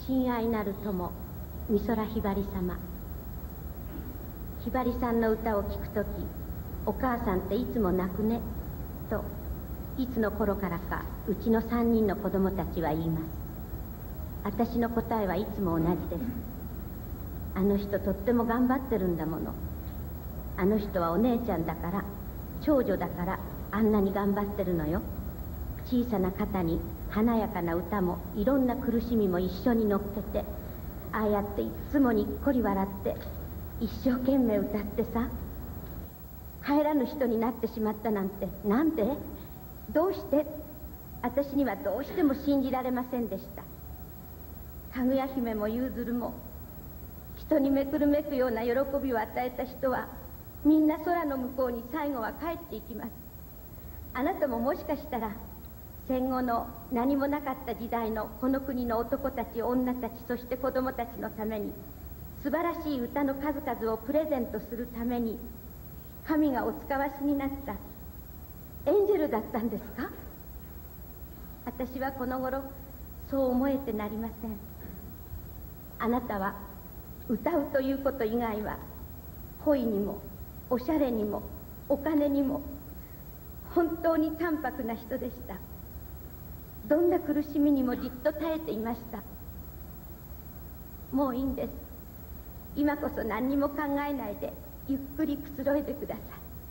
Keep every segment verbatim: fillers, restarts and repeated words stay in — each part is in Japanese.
親愛なる友美空ひばり様。ひばりさんの歌を聴くとき、お母さんっていつも泣くねといつの頃からかうちのさんにんの子供たちは言います。私の答えはいつも同じです。あの人とっても頑張ってるんだもの。あの人はお姉ちゃんだから、長女だからあんなに頑張ってるのよ。小さな肩に華やかな歌もいろんな苦しみも一緒に乗っけて、ああやっていつもにっこり笑って一生懸命歌ってさ、帰らぬ人になってしまったなんて、なんでどうして、私にはどうしても信じられませんでした。かぐや姫もゆうずるも人にめくるめくような喜びを与えた人はみんな空の向こうに最後は帰っていきます。あなたももしかしたら戦後の何もなかった時代のこの国の男たち、女たち、そして子供たちのために素晴らしい歌の数々をプレゼントするために神がお使わしになったエンジェルだったんですか？私はこの頃そう思えてなりません。あなたは歌うということ以外は恋にもおしゃれにもお金にも本当に淡白な人でした。どんな苦しみにもじっと耐えていました。もういいんです。今こそ何にも考えないでゆっくりくつろいでください。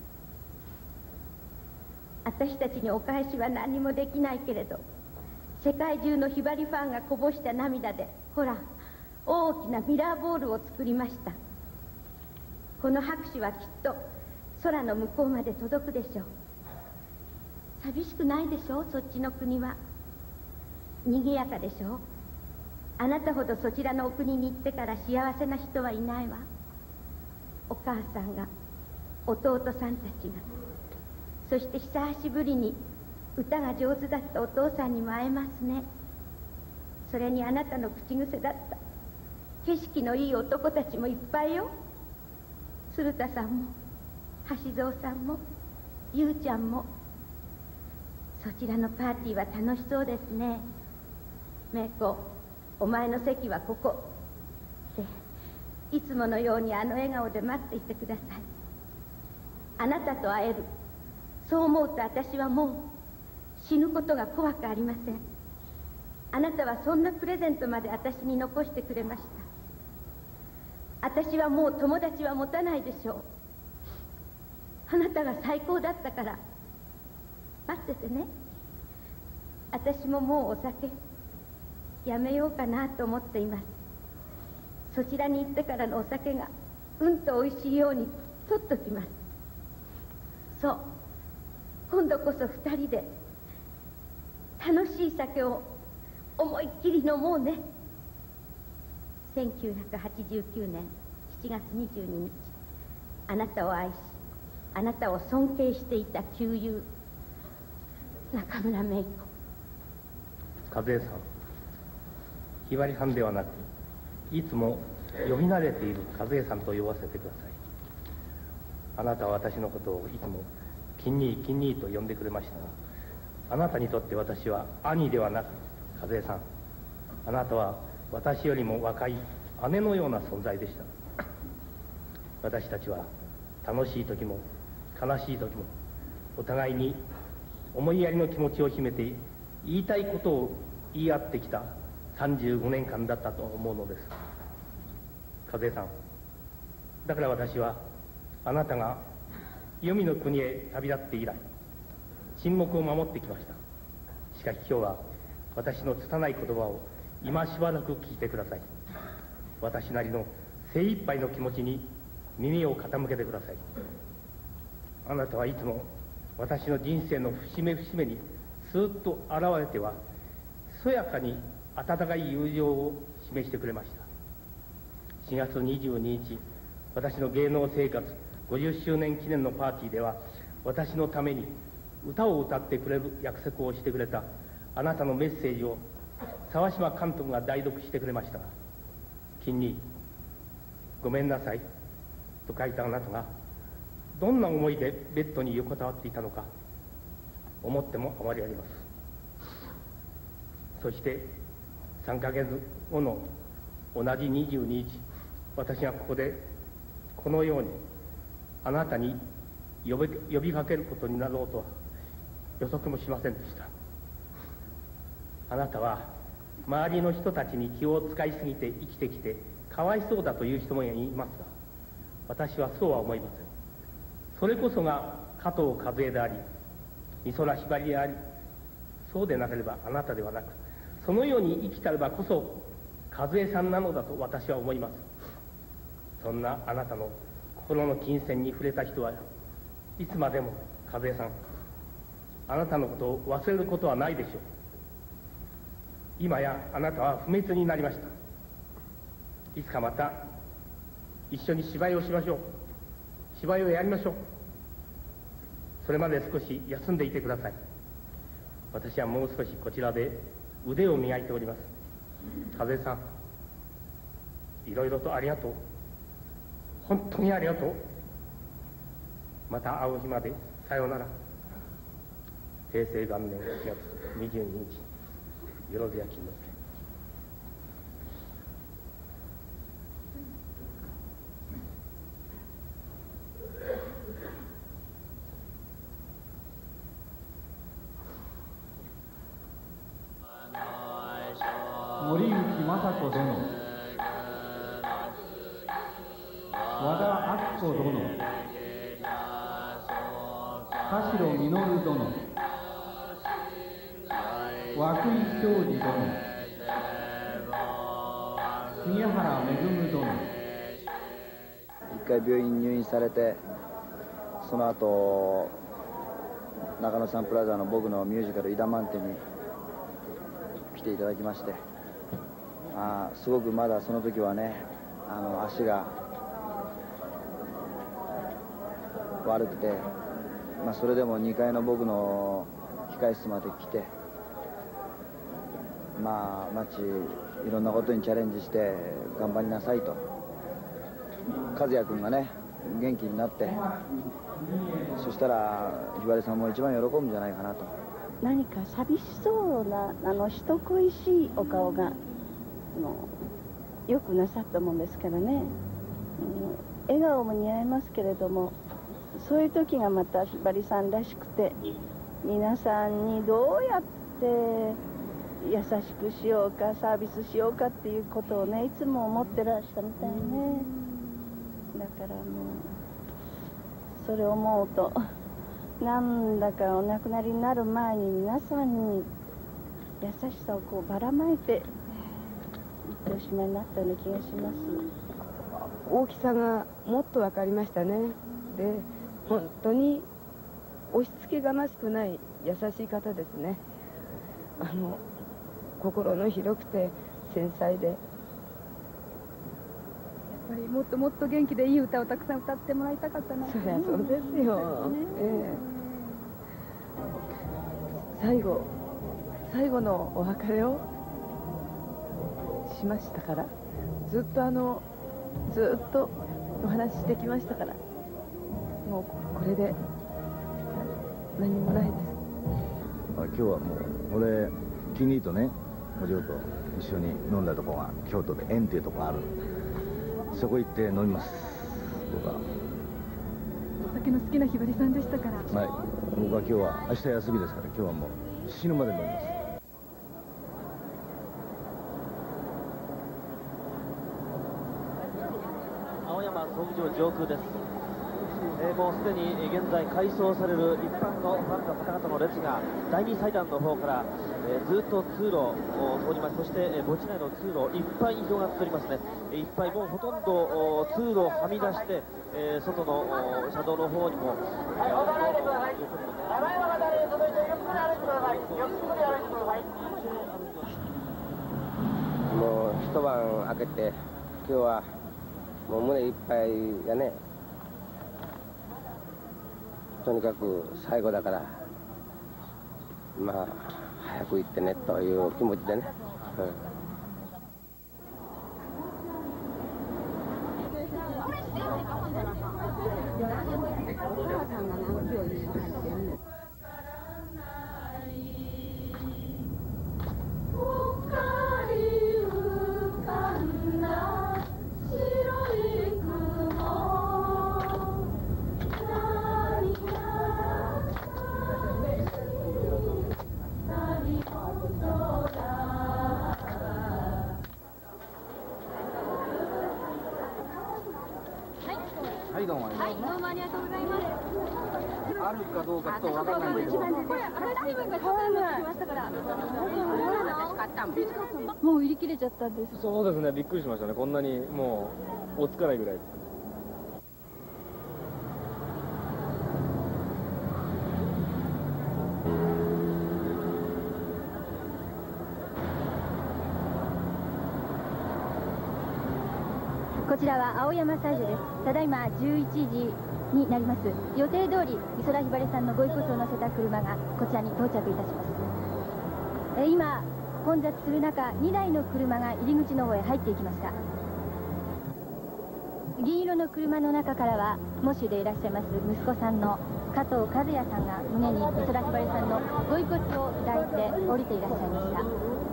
私たちにお返しは何にもできないけれど、世界中のひばりファンがこぼした涙で、ほら大きなミラーボールを作りました。この拍手はきっと空の向こうまで届くでしょう。寂しくないでしょう、そっちの国は。賑やかでしょう。あなたほどそちらのお国に行ってから幸せな人はいないわ。お母さんが、弟さんたちが、そして久しぶりに歌が上手だったお父さんにも会えますね。それにあなたの口癖だった景色のいい男たちもいっぱいよ。鶴田さんも橋蔵さんもゆうちゃんも。そちらのパーティーは楽しそうですね。芽子、お前の席はここで、いつものようにあの笑顔で待っていてください。あなたと会える、そう思うと私はもう死ぬことが怖くありません。あなたはそんなプレゼントまで私に残してくれました。私はもう友達は持たないでしょう。あなたが最高だったから待っててね。私ももうお酒やめようかなと思っています。そちらに行ってからのお酒がうんとおいしいように取っときます。そう、今度こそ二人で楽しい酒を思いっきり飲もうね。せんきゅうひゃくはちじゅうきゅうねんしちがつにじゅうににち、あなたを愛しあなたを尊敬していた旧友中村芽衣子。 和江さん、ひばりさんではなく、いつも呼び慣れている和江さんと呼ばせてください。あなたは私のことをいつも金兄金兄と呼んでくれましたが、あなたにとって私は兄ではなく、和江さん、あなたは私よりも若い姉のような存在でした。私たちは楽しい時も悲しい時もお互いに思いやりの気持ちを秘めて言いたいことを言い合ってきたさんじゅうごねんかんだったと思うのです。和江さん、だから私はあなたが黄泉の国へ旅立って以来沈黙を守ってきました。しかし今日は私の拙い言葉を今しばらく聞いてください。私なりの精一杯の気持ちに耳を傾けてください。あなたはいつも私の人生の節目節目にスーッと現れてはそやかに温かい友情を示してくれました。しがつにじゅうににち、私の芸能生活ごじゅっしゅうねん記念のパーティーでは、私のために歌を歌ってくれる約束をしてくれたあなたのメッセージを沢島監督が代読してくれましたが、金にごめんなさいと書いたあなたがどんな思いでベッドに横たわっていたのか思ってもあまりあります。そしてさんかげつごの同じにじゅうににち、私がここでこのようにあなたに呼び、呼びかけることになろうとは予測もしませんでした。あなたは周りの人たちに気を使いすぎて生きてきてかわいそうだという人もいますが、私はそうは思いません。それこそが加藤和恵であり、美空ひばりであり、そうでなければあなたではなく、そのように生きたればこそ和恵さんなのだと私は思います。そんなあなたの心の金銭に触れた人はいつまでも和恵さん、あなたのことを忘れることはないでしょう。今やあなたは不滅になりました。いつかまた一緒に芝居をしましょう。芝居をやりましょう。それまで少し休んでいてください。私はもう少しこちらで腕を磨いております。和恵さん、いろいろとありがとう。本当にありがとう。また会う日までさようなら。平成元年しちがつにじゅうににち、よろずや金之助。 森内雅子殿、和田アキ子殿、田代稔殿、涌井昌司殿、杉原恵殿。 一回病院に入院されて、その後中野サンプラザの僕のミュージカル「イダマンテ」に来ていただきまして、あすごくまだその時はね、あの足が悪くて、まあ、それでもにかいの僕の控室まで来て、まあマッチいろんなことにチャレンジして頑張りなさいと、和也君がね元気になって、そしたらひばりさんも一番喜ぶんじゃないかなと。 何か寂しそうなあの人恋しいお顔がのよくなさったもんですからね、うん、笑顔も似合いますけれども、そういう時がまたひばりさんらしくて、皆さんにどうやって優しくしようかサービスしようかっていうことをねいつも思ってらしたみたいね。だからもうそれを思うとなんだかお亡くなりになる前に皆さんに優しさをこうばらまいておしまいになったような気がします。 大きさがもっと分かりましたね。で本当に押し付けがましくない優しい方ですね。あの心の広くて繊細で、やっぱりもっともっと元気でいい歌をたくさん歌ってもらいたかったな。 そりゃそうですよ、ねええ、最後最後のお別れをしましたから、ずっとあのずっとお話ししてきましたから、もうこれで何もないです。 今日はもう俺キニーとねお嬢と一緒に飲んだとこが京都で縁っていうとこがある。そこ行って飲みます。僕はお酒の好きなひばりさんでしたから。 はい、僕は今日は明日休みですから、今日はもう死ぬまで飲みます。 青山葬儀場上空です。えー、もうすでに現在改装される一般のファンの方々の列がだいに祭壇の方から、えー、ずっと通路を通ります。そして、えー、墓地内の通路いっぱい広がっておりますね。いっぱいもうほとんど通路をはみ出して、えー、外の車道の方にも、えー、もう一晩明けて今日はもう胸いっぱいやね。とにかく最後だから、まあ早く行ってねという気持ちでね、うん、 おかえりどんははい、どうもありがとうございます。 あるかどうかちょっとわかんないけど。 これ新しい分が買わない。もう売り切れちゃったんです。 そうですね、びっくりしましたね。こんなにもう追いつかないぐらい。 こちらは青山斎場です。ただいまじゅういちじになります。予定通り美空ひばりさんのご遺骨を乗せた車がこちらに到着いたします。え今混雑する中、にだいの車が入り口の方へ入っていきました。銀色の車の中からは喪主でいらっしゃいます息子さんの加藤和也さんが胸に美空ひばりさんのご遺骨を抱いて降りていらっしゃいました。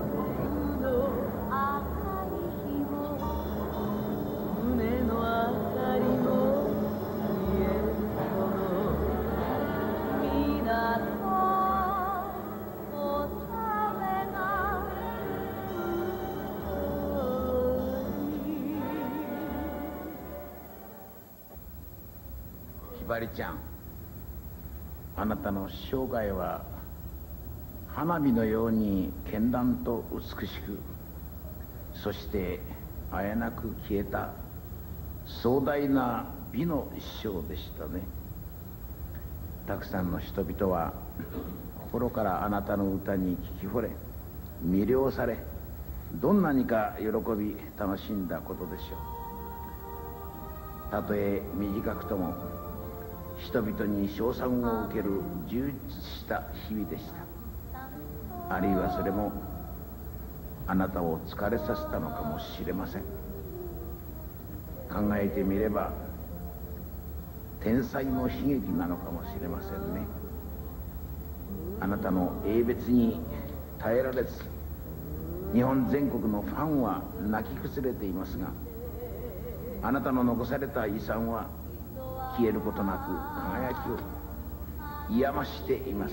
ひばりちゃん、あなたの生涯は花火のように絢爛と美しく、そしてあえなく消えた壮大な美の一生でしたね。たくさんの人々は心からあなたの歌に聞き惚れ、魅了され、どんなにか喜び楽しんだことでしょう。たとえ短くとも人々に称賛を受ける充実した日々でした。あるいはそれもあなたを疲れさせたのかもしれません。考えてみれば天才の悲劇なのかもしれませんね。あなたの英別に耐えられず、日本全国のファンは泣き崩れていますが、あなたの残された遺産は消えることなく輝きを癒ましています。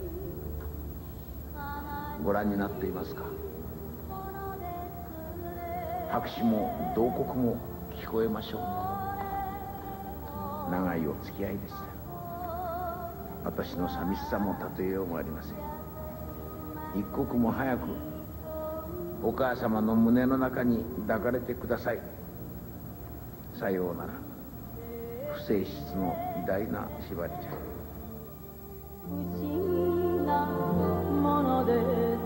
ご覧になっていますか。拍手も慟哭も聞こえましょう。長いお付き合いでした。私の寂しさも例えようもありません。一刻も早くお母様の胸の中に抱かれてください。さようなら、不正室の偉大なひばりちゃん。 不思議なもので